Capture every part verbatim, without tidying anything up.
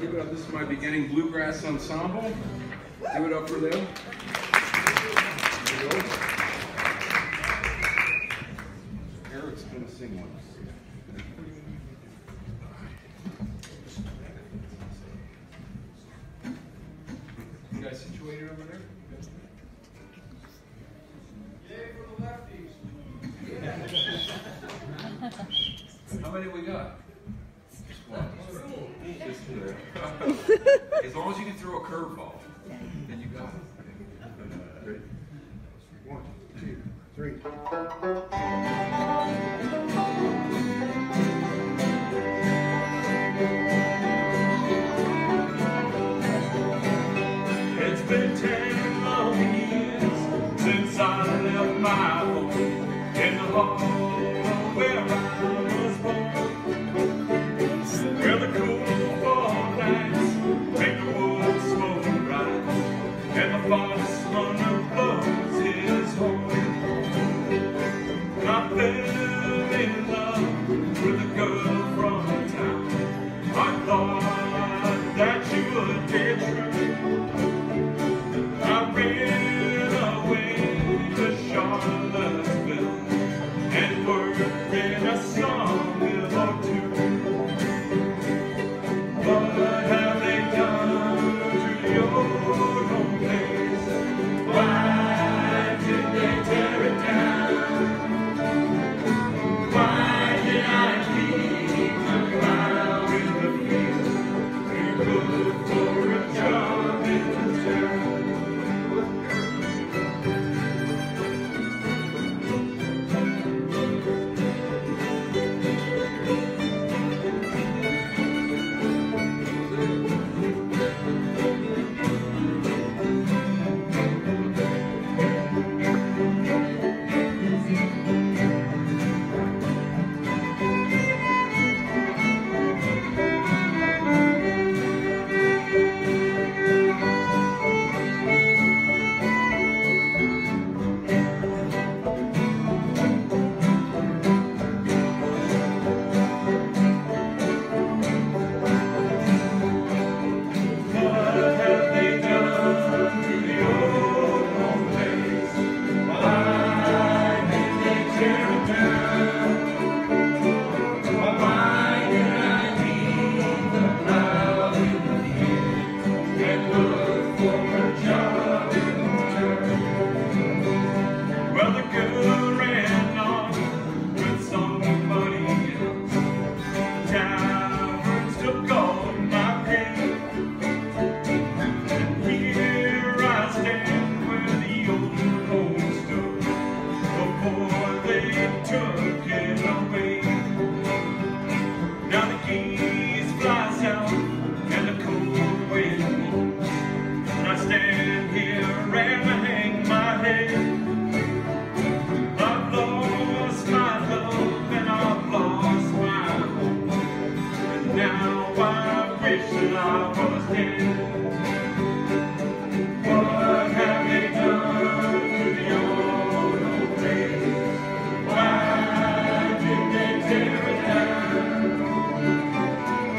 give it up. This is my beginning bluegrass ensemble. Give it up for them. There you go. Eric's going to sing one. You guys situated over there? Yay for the lefties. How many we got? Just one. Just two. As long as you can throw a curveball, then you got it. Ready? One, two, three. It's been ten long years since I left my home in the hall where I was born, where the cool fall nights make the wood smoke rise, and the fox runner blows his horn. I fell in love with a girl from town. I thought that she would be true. I ran away to Charlottesville and worked in a sawmill or two. What have they done to your home place? Why did they tear it down? Why did I leave the plow in the field and look for a job in the town?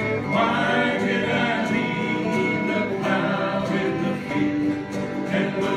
And